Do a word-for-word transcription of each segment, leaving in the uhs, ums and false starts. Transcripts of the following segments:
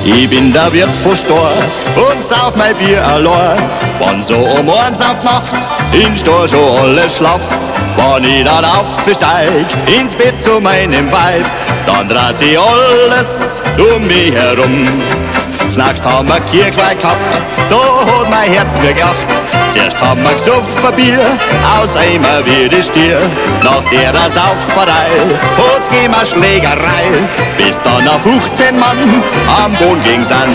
Ich bin der Wirt von Stor und sauf mein Bier allein. Wann so um eins auf Nacht in Stor schon alles schlaft, wenn ich dann aufsteig ins Bett zu meinem Weib, dann dreht sich alles um mich herum. Znacht haben wir Kirchweih gehabt, da hat mein Herz mir gelacht. Zuerst haben wir gesoffen Bier, aus Eimer wie die Stier. Nach der Sauferei hat's gegeben eine Schlägerei, bis dann auf fünfzehn Mann am Boden ging's an.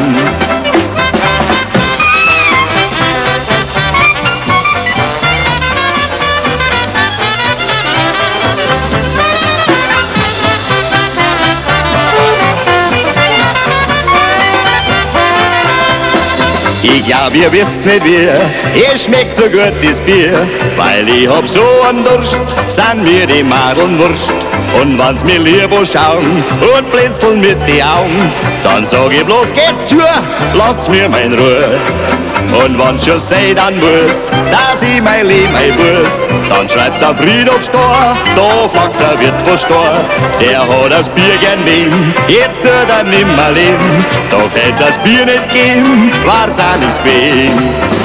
Ich glaub, ihr wisst nicht wie, es schmeckt so gut das Bier, weil ich hab so einen Durst, sind mir die Madeln wurscht. Und wenn's mir lieb schauen und blinzeln mit die Augen, dann sag ich bloß, geht's zu, lasst mir mein Ruhe. Und wenn's schon sei, dann muss, dass ich mein Leben einbuß, dann schreibt's auf Friedhofstor, da fragt der Wirt von Stor. Der hat das Bier gern nehmen, jetzt tut er nimmer leben, doch hätt's das Bier nicht geben, war's auch nicht beim.